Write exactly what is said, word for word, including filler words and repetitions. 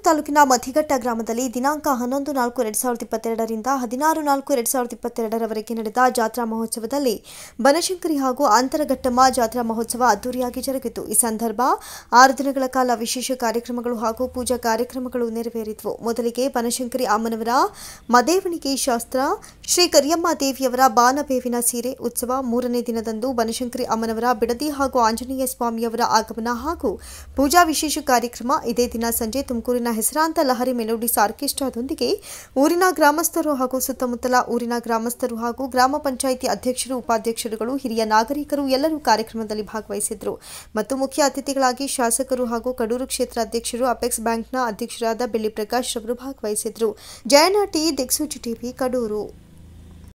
ತಾಲೂಕಿನ ಮತಿಘಟ್ಟ ಗ್ರಾಮದಲ್ಲಿ ದಿನಾಂಕ ಹನ್ನೊಂದು ನಾಲ್ಕು ಎರಡ್ ಸಾವಿರದ ಇಪ್ಪತ್ತೆರಡರಿಂದ ಹದಿನಾರು ನಾಲ್ಕು ಎರಡ್ ಸಾವಿರದ ಇಪ್ಪತ್ತೆರಡರವರೆಗೆ ನಡೆದ ಜಾತ್ರಾ ಮಹೋತ್ಸವದಲ್ಲಿ ಬನಶಂಕರಿ ಹಾಗೂ ಅಂತರಘಟ್ಟಮ್ಮ ಜಾತ್ರಾ ಮಹೋತ್ಸವ ಅದ್ದೂರಿಯಾಗಿ ಜರುಗಿತು। ಈ ಸಂದರ್ಭ ಆರು ದಿನಗಳ ಕಾಲ ವಿಶೇಷ ಕಾರ್ಯಕ್ರಮಗಳು ಹಾಗೂ ಪೂಜಾ ಕಾರ್ಯಕ್ರಮಗಳು ನೆರವೇರಿದವು। ಮೊದಲಿಗೆ ಬನಶಂಕರಿ ಅಮ್ಮನವರ ಮದೇವಣಿಗೆ ಶಾಸ್ತ್ರ, ಶ್ರೀ ಕರಿಯಮ್ಮ ದೇವಿಯವರ ಬಾನಬೇವಿನ ಸೀರೆ ಉತ್ಸವ, ಮೂರನೇ ದಿನದಂದು ಬನಶಂಕರಿ ಅಮ್ಮನವರ ಬಿಡದಿ ಹಾಗೂ ಆಂಜನೇಯ ಸ್ವಾಮಿಯವರ ಆಗಮನ ಹಾಗೂ ಪೂಜಾ ವಿಶೇಷ ಕಾರ್ಯಕ್ರಮ। ಇದೇ ದಿನ ಸಂಜೆ ತುಮಕೂರಿನ ಹೆಸರಾಂತ ಲಹರಿ ಮೆಲೋಡಿಸ್ ಆರ್ಕೆಸ್ಟ್ರಾದೊಂದಿಗೆ ಊರಿನ ಗ್ರಾಮಸ್ಥರು ಹಾಗೂ ಸುತ್ತಮುತ್ತಲ ಊರಿನ ಗ್ರಾಮಸ್ಥರು ಹಾಗೂ ಗ್ರಾಮ ಪಂಚಾಯಿತಿ ಅಧ್ಯಕ್ಷರು, ಉಪಾಧ್ಯಕ್ಷರುಗಳು, ಹಿರಿಯ ನಾಗರಿಕರು ಎಲ್ಲರೂ ಕಾರ್ಯಕ್ರಮದಲ್ಲಿ ಭಾಗವಹಿಸಿದ್ದರು ಮತ್ತು ಮುಖ್ಯ ಅತಿಥಿಗಳಾಗಿ ಶಾಸಕರು ಹಾಗೂ ಕಡೂರು ಕ್ಷೇತ್ರ ಅಧ್ಯಕ್ಷರು, ಅಪೆಕ್ಸ್ ಬ್ಯಾಂಕ್ನ ಅಧ್ಯಕ್ಷರಾದ ಬೆಳ್ಳಿ ಪ್ರಕಾಶ್ ರವರು ಭಾಗವಹಿಸಿದ್ದರು। Jayanna T, Diksoochi TV, Kadur.